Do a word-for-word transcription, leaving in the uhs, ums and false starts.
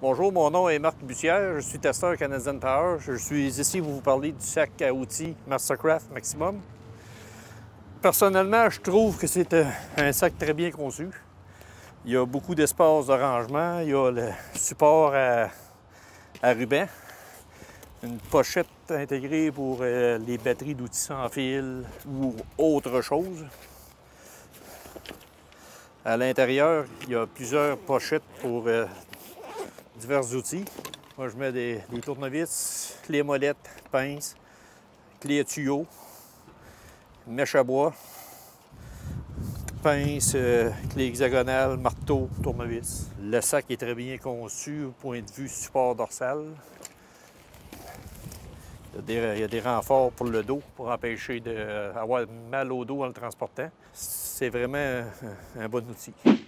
Bonjour, mon nom est Marc Bussière, je suis testeur Canadian Tire. Je suis ici pour vous parler du sac à outils Mastercraft Maximum. Personnellement, je trouve que c'est un sac très bien conçu. Il y a beaucoup d'espace de rangement, il y a le support à, à ruban, une pochette intégrée pour euh, les batteries d'outils sans fil ou autre chose. À l'intérieur, il y a plusieurs pochettes pour euh, divers outils. Moi, je mets des, des tournevis, clés molettes, pinces, clés à tuyaux, mèche à bois, pinces, euh, clés hexagonales, marteau, tournevis. Le sac est très bien conçu au point de vue support dorsal. Il y a des, il y a des renforts pour le dos pour empêcher d'avoir mal au dos en le transportant. C'est vraiment un, un bon outil.